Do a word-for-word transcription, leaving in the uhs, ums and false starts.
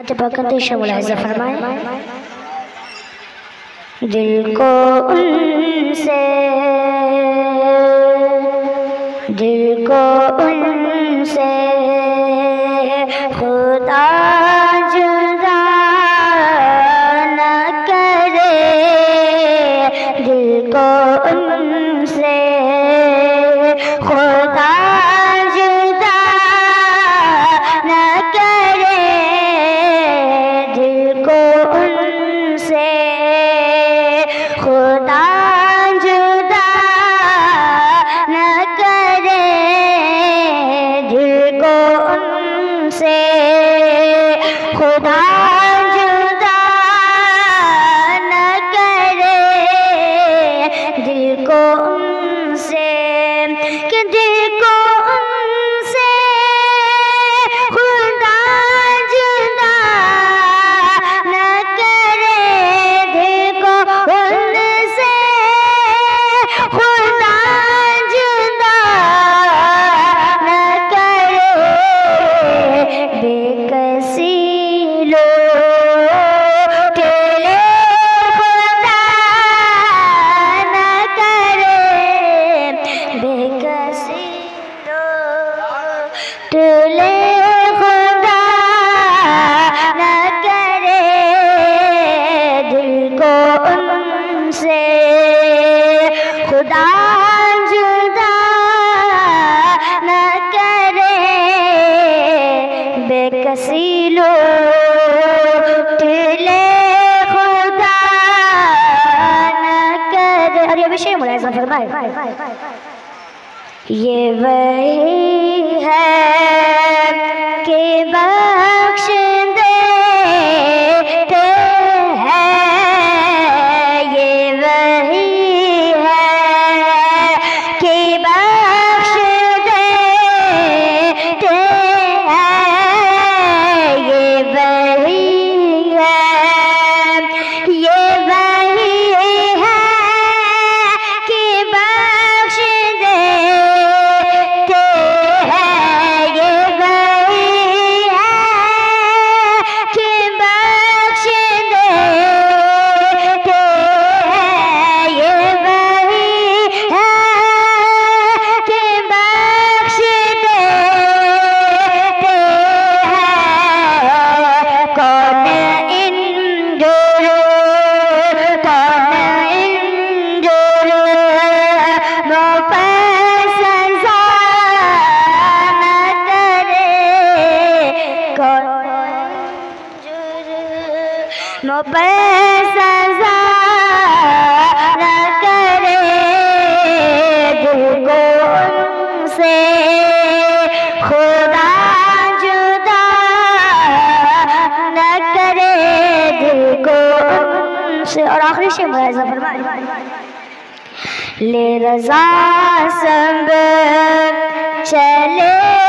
کرتے ملاحظہ فرمائیں دل کو ان سے دل کو ان سے خدا جدا نہ کرے دل کو ان سے خدا جدا نہ کرے دل کو ان سے خدا جدا نہ کرے دل کو ان سے خدا جدا نہ کرے دل کو ان سے کہ دل کو ان سے خدا جدا نہ کرے دل کو ان سے خدا جدا نہ کرے بے کسی لوٹ لے خدا نہ کرے بے کسی لوٹ لے خدا نہ کرے دل کو ان سے خدا جدا نہ کرے بے کسی لوٹ لے خدا نہ کرے اور یہ بھی شیء ملاحظہ فرمائے یہ وہی ہے کہ بخش دیتے ہیں یہ وہی ہے کہ بخش دیتے ہیں یہ وہی ہے یہ وہی ہے کہ بخش دیتے ہیں یہ وہی ہے کہ بخش دیتے ہیں یہ وہی ہے کہ بخش دیتے ہیں کون ان جرم کون ان جرم پہ سزا نہ کرے کون جرم پہ سزا نہ کرے دل کو ان سے خدا جدا نہ کرے دل کو ان سے اور آخری شیء ملاحظہ فرمائے لے رضا سب چلے